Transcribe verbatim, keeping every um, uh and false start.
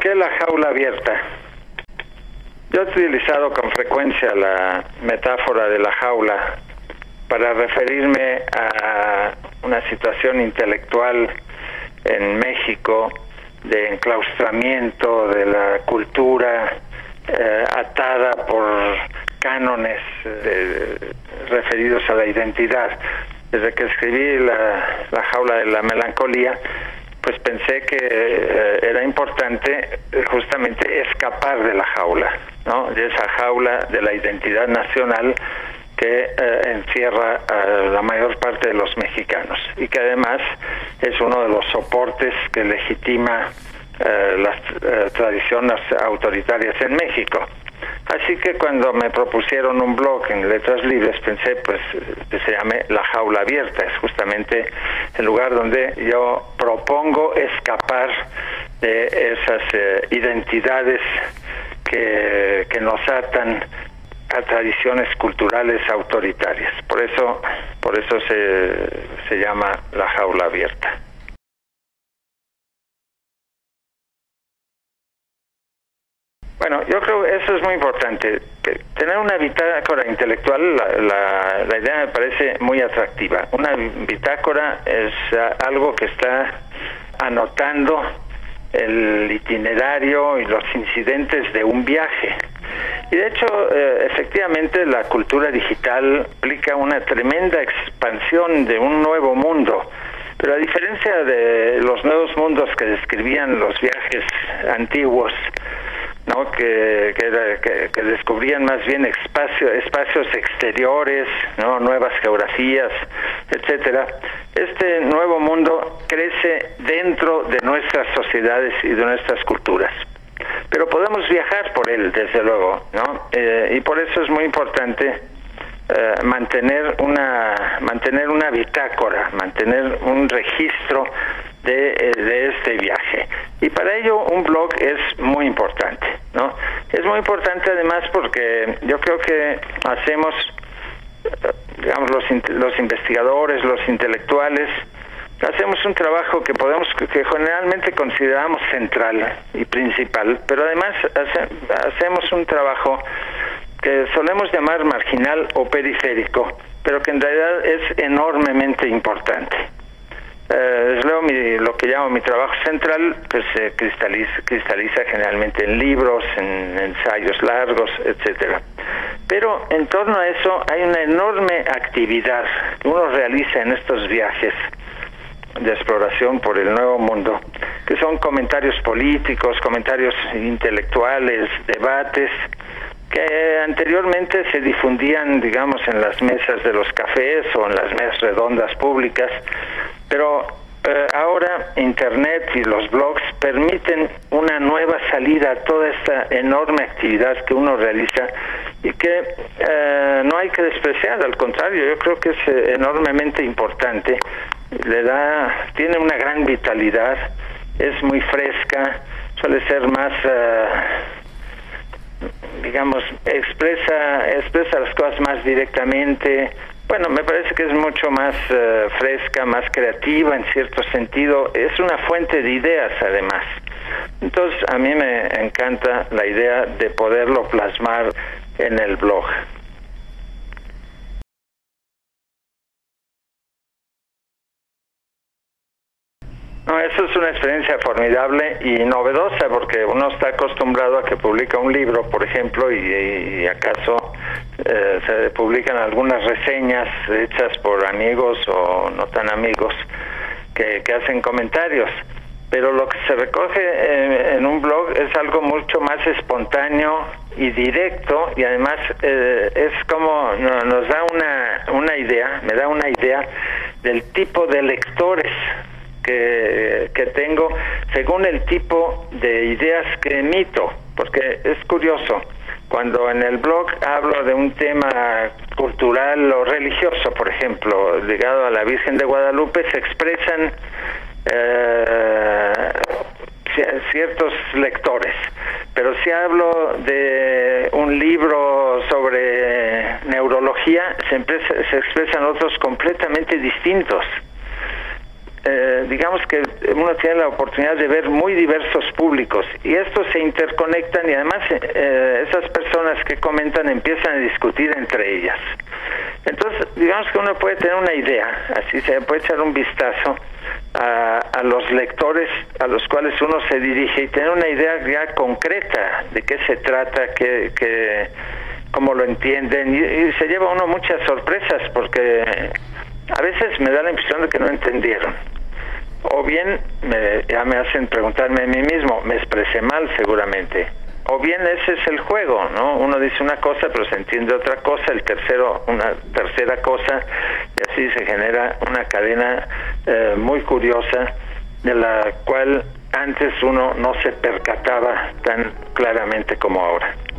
qué la jaula abierta? Yo he utilizado con frecuencia la metáfora de la jaula para referirme a una situación intelectual en México de enclaustramiento de la cultura eh, atada por cánones eh, referidos a la identidad. Desde que escribí la, la jaula de la melancolía, pues pensé que eh, era importante justamente escapar de la jaula, ¿no? De esa jaula de la identidad nacional que eh, encierra a la mayor parte de los mexicanos y que además es uno de los soportes que legitima eh, las eh, tradiciones autoritarias en México. Así que cuando me propusieron un blog en Letras Libres, pensé pues que se llame La Jaula Abierta. Es justamente el lugar donde yo propongo escapar de esas eh, identidades que, que nos atan a tradiciones culturales autoritarias. Por eso, por eso se, se llama La Jaula Abierta. Bueno, yo creo que eso es muy importante. Tener una bitácora intelectual, la, la, la idea me parece muy atractiva. Una bitácora es algo que está anotando el itinerario y los incidentes de un viaje. Y de hecho, eh, efectivamente, la cultura digital implica una tremenda expansión de un nuevo mundo. Pero a diferencia de los nuevos mundos que describían los viajes antiguos, ¿no? que, que, era, que, que descubrían más bien espacio, espacios exteriores, ¿no? Nuevas geografías, etcétera. Este nuevo mundo crece dentro de nuestras sociedades y de nuestras culturas. Pero podemos viajar por él, desde luego, ¿no? Eh, y por eso es muy importante eh, mantener una mantener una bitácora, mantener un registro de, de este viaje. Y para ello un blog es muy importante, ¿no? Es muy importante además porque yo creo que hacemos, digamos, los, los investigadores, los intelectuales, hacemos un trabajo que podemos, que generalmente consideramos central y principal, pero además hace, hacemos un trabajo que solemos llamar marginal o periférico, pero que en realidad es enormemente importante. Eh, desde luego mi, lo que llamo mi trabajo central pues se cristaliza, cristaliza generalmente en libros, en ensayos largos, etcétera. Pero en torno a eso hay una enorme actividad que uno realiza en estos viajes de exploración por el nuevo mundo, que son comentarios políticos, comentarios intelectuales, debates, que anteriormente se difundían, digamos, en las mesas de los cafés o en las mesas redondas públicas, pero eh, ahora Internet y los blogs permiten una nueva salida a toda esta enorme actividad que uno realiza y que eh, no hay que despreciar, al contrario, yo creo que es eh, enormemente importante. Le da, tiene una gran vitalidad, es muy fresca, suele ser más, uh, digamos, expresa, expresa las cosas más directamente. Bueno, me parece que es mucho más uh, fresca, más creativa en cierto sentido, es una fuente de ideas además. Entonces a mí me encanta la idea de poderlo plasmar en el blog. No, eso es una experiencia formidable y novedosa porque uno está acostumbrado a que publica un libro, por ejemplo, y, y acaso eh, se publican algunas reseñas hechas por amigos o no tan amigos que, que hacen comentarios. Pero lo que se recoge eh, en un blog es algo mucho más espontáneo y directo y además eh, es como no, nos da una, una idea, me da una idea del tipo de lectores Que, que tengo según el tipo de ideas que emito, porque es curioso, cuando en el blog hablo de un tema cultural o religioso, por ejemplo, ligado a la Virgen de Guadalupe, se expresan eh, ciertos lectores, pero si hablo de un libro sobre neurología, se, empresa, se expresan otros completamente distintos. eh, digamos que uno tiene la oportunidad de ver muy diversos públicos y estos se interconectan y además eh, esas personas que comentan empiezan a discutir entre ellas. Entonces, digamos que uno puede tener una idea, así se puede echar un vistazo a, a los lectores a los cuales uno se dirige y tener una idea ya concreta de qué se trata, qué, qué, cómo lo entienden, y, y se lleva uno muchas sorpresas porque a veces me da la impresión de que no entendieron. O bien me, ya me hacen preguntarme a mí mismo, me expresé mal seguramente. O bien ese es el juego, ¿no? Uno dice una cosa pero se entiende otra cosa, el tercero una tercera cosa, y así se genera una cadena eh, muy curiosa de la cual antes uno no se percataba tan claramente como ahora.